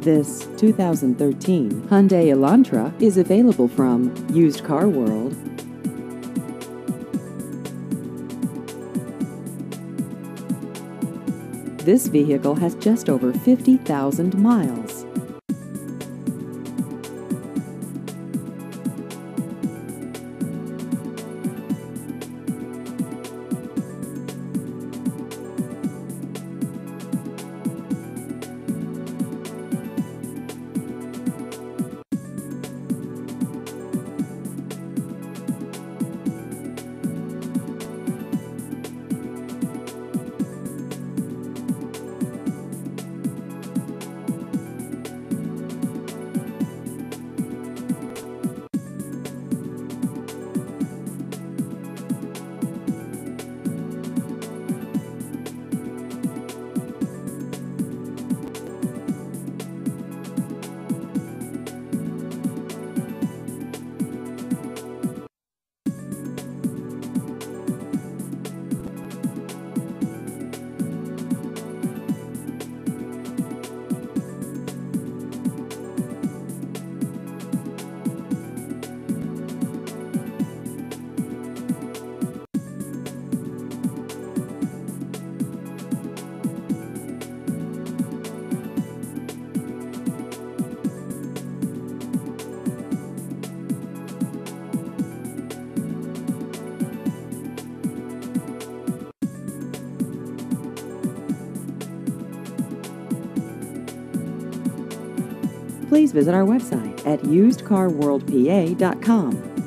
This 2013 Hyundai Elantra is available from Used Car World. This vehicle has just over 50,000 miles. Please visit our website at usedcarworldpa.com.